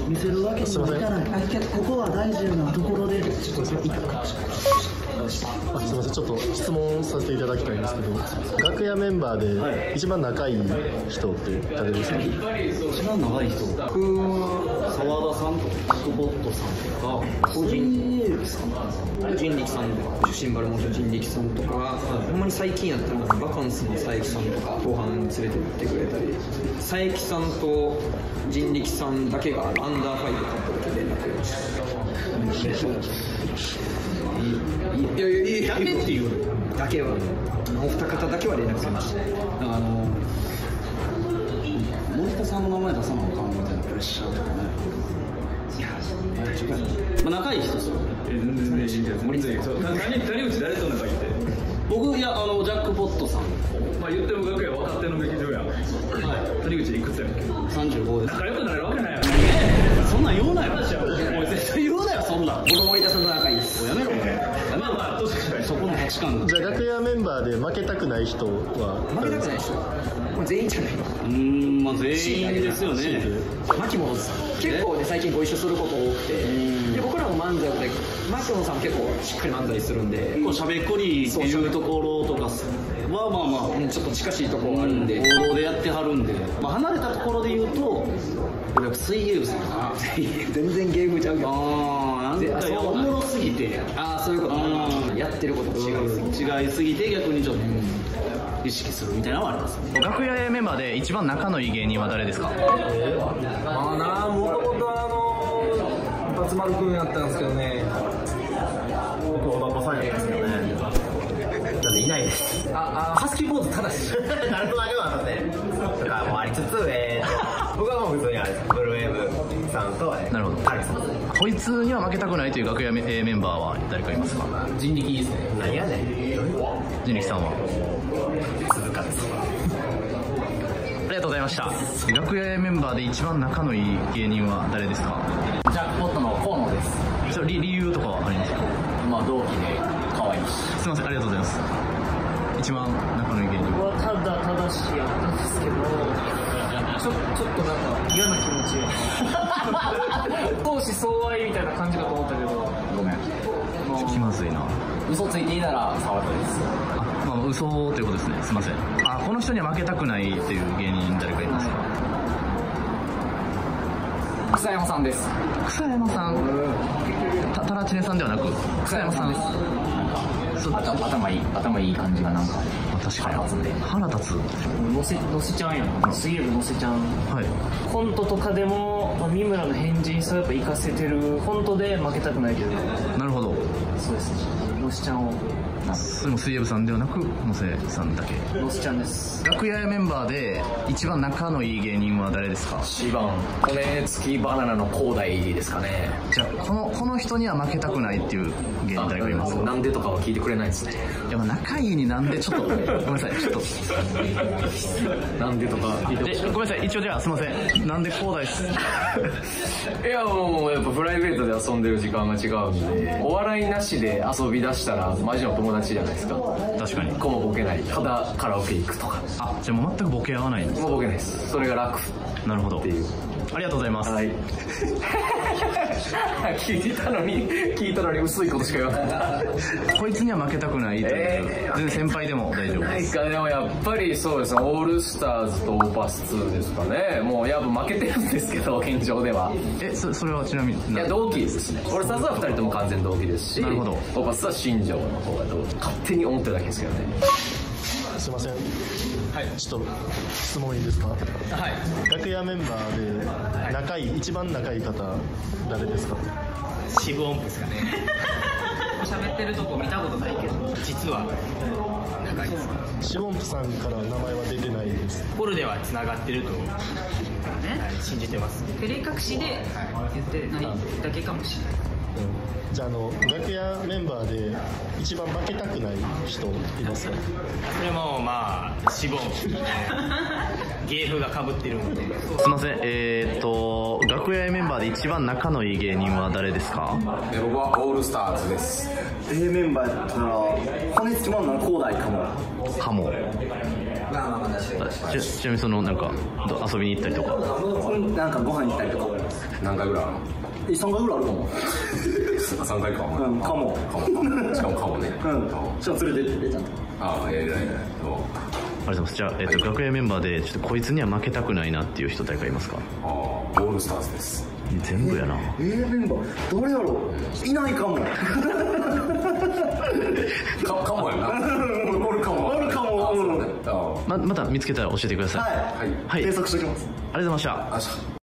見せるわけにもいかない。ここは大事なところで。 すみません、ちょっと質問させていただきたいんですけど、楽屋メンバーで一番仲いい人って誰ですか？ 一番長い人、僕、澤田さんとか、クボットさんとか、個人力さんとか、人力さんとか、出身バルモント人力さんとかが、ほんまに最近やったら、バカンスの佐伯さんとか、後半連れてってくれたり、佐伯さんと人力さんだけがアンダーファイトカップルで連絡をして。いやだけっていうだけはお二方だけは連絡しました。森田さんの名前出さなあかんみたいなプレッシャーとかね。いや大丈夫やな、まあ、仲いい人ですよ。全然信じる。森田さん谷口誰と仲いいって？僕、いやジャックポットさん、 まあ言っても楽屋若手の劇場やん。はい。谷口いくつやっけ ？35です。 仲良くなるわけないやん。 そんなん言うなよ。おい絶対言うなよそんなん。僕森田さんと仲いいです。やめろ。 まあまあどうしよう。 そこの価値観。 じゃあ楽屋メンバーで負けたくない人は負けたくない人。もう全員じゃない。まあ全員ですよね。牧本さん。結構ね最近ご一緒すること多くて。で僕らも漫才で牧本さんも結構しっかり漫才するんで。 結構しゃべっこりっていうところとかはまあちょっと近しいところがあるんで。 王道でやってはるんで、まあ離れたところで言うと。水泳部さんかな。 全然ゲームちゃうけど。 なんかおもろすぎて。 そういうこと。やってること違いすぎて逆にちょっと意識するみたいなのはありますね。 楽屋メンバーで一番仲のいい芸人は誰ですか？ もともと辰丸くんやったんですけどね。僕小箱さんやったんですけどね。いないです。ハスキーポーズただし。ナルトだけはあったね。とかもありつつ、僕はもう普通にあれです。ブルーウェーブさんと、 なるほど。 カルさん。 こいつには負けたくないという楽屋メンバーは誰かいますか？ 人力いいですね。何やねん。 人力さんは鈴鹿です。 ありがとうございました。楽屋メンバーで一番仲のいい芸人は誰ですか？ ジャックポットの河野です。 それ理由とかはありますか？ まあ同期で可愛いし。 すみません、ありがとうございます。一番仲のいい芸人はただただしやったんですけど、ちょっとなんか嫌な気持ちが相思相愛みたいな感じかと思ったけど、ごめん、 気まずいな。 嘘ついていいなら沢田です。 まあ嘘ということですね。すみません。この人には負けたくないっていう芸人誰かいますか？ 草山さんです。 草山さん。タラチネさんではなく草山さんです。 頭いい感じがなんか確かに腹立つ。 のせちゃんやん。水泳部のせちゃん。 はい。 コントとかでも、三村の変人さをやっぱ活かせてるコントで負けたくないけど。 なるほど。 そうですね。のせちゃんを。 それも水泳部さんではなくのせさんだけ。 のせちゃんです。 楽屋メンバーで一番仲のいい芸人は誰ですか？ 一番骨付きバナナの広大ですかね。 じゃあこの人には負けたくないっていう芸人誰かいますか？ なんでとかは聞いてくれないですね。 いや仲いいになんでちょっとごめんなさいちょっとなんでとか聞いてほしい。 ごめんなさい一応じゃあすいませんなんで広大っすいやもうやっぱプライベートで遊んでる時間が違うんで、お笑いなしで遊び出したらマジの友達じゃないですか。 確かに。 一個もボケない。ただカラオケ行くとか。 じゃあもう全くボケ合わないんですか？ もうボケないです。それが楽。 なるほど。 っていう。 ありがとうございます。 はい。聞いたのに薄いことしか言わない。 こいつには負けたくないという、全然先輩でも大丈夫です。 でもやっぱりそうですね、オールスターズとオーパス2ですかね。もうやっぱ負けてるんですけど、現状では。 それはちなみに。 いや、同期ですね。オールスターズは2人とも完全同期ですし、 なるほど。 オーパスは新庄の方が同期。勝手に思ってるだけですけどね。 すいません。はい、ちょっと質問いいですか？はい。楽屋メンバーで一番仲いい方誰ですか？ 四分音符ですかね。喋ってるとこ見たことないけど実は仲いいです。 四分音符さんから名前は出てないです。 コルではつながってると信じてます。照れ隠しで言ってないだけかもしれない。 じゃあ楽屋メンバーで一番負けたくない人いますか？ それもまあ四分音符芸風が被ってるんで。 すいません楽屋メンバーで一番仲のいい芸人は誰ですか？ 僕はオールスターズです。 メンバーやったら骨付きバナナの広大かも。 ちなみになんか遊びに行ったりとかなんかご飯行ったりとか。 何回ぐらいあるの 3回ぐらいあるかも。 3回かも、 うん、かも。 しかもかもね、 うん。しかも連れてってね、ちゃんと。 ああ、偉い偉い。 ありがとうございます。じゃあ、楽屋メンバーでちょっとこいつには負けたくないなっていう人誰かいますか？ ああ、オールスターズです。 全部やな。 メンバー誰やろう。いないかも。 かもやな。おるかも。 おるかも。 また見つけたら教えてください。 はい。 はい。 計測しておきます。 ありがとうございました。